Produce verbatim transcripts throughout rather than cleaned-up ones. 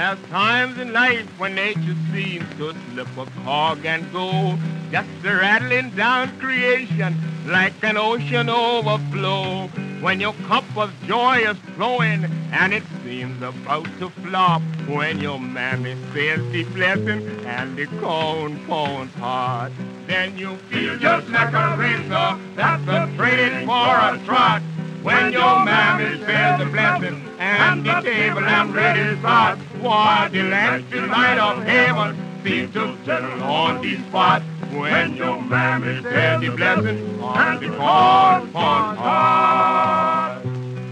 There's times in life when nature seems to slip a cog and go, just a rattling down creation like an ocean overflow. When your cup of joy is flowing and it seems about to flop, when your mammy says the blessing and the corn pounds hard, then you feel just like a racer that's a training for a trot. When your mammy says the blessing and the table and ready start, why the electric light of heaven seems to settle on the spot. When your mammy says the blessing and the corn pounds hard.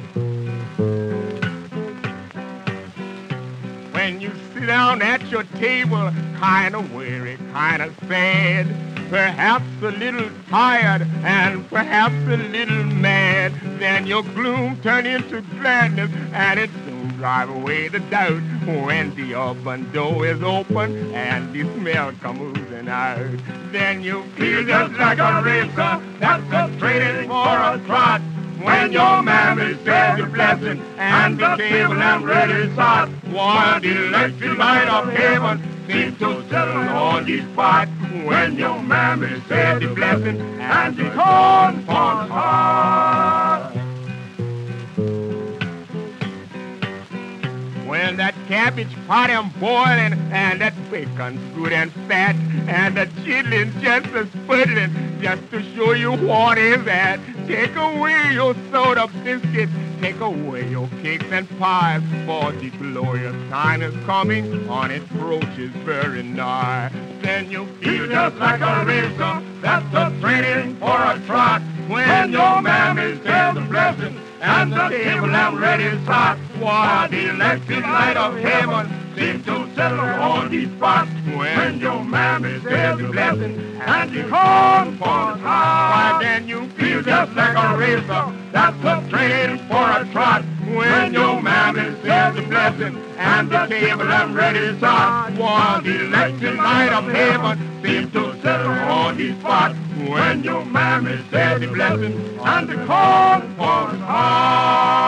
When you sit down at your table, kinda weary, kinda sad, perhaps a little tired and perhaps a little mad, then your gloom turn into gladness and it soon drive away the doubt. When the oven door is open and the smell comes oozing out, then you feel just like a racer that's a training for a trot. When your mammy says the blessing and the table and ready start, while the electric light of heaven seems to settle on the spot. When your mammy says the blessing and the corn pounds hard. When that cabbage pot am boiling and that bacon's good and fat and the chitlin's just a spuddling just to show you what is that. Take away your soda biscuits, take away your cakes and pies, for the glorious time is coming, on its approach is very nigh. Then you feel just like a racer that's a training for a trot. When your mammy says the blessing and the table and ready start, while the electric light of heaven seems to settle on the spot. When your mammy says the blessing and the corn pounds hard, why then you feel just like a racer that's a training for a trot. When your mammy says the blessing and the table and ready start, while the electric light of heaven seems to settle on the spot. When your mammy says the blessing and the corn pounds hard.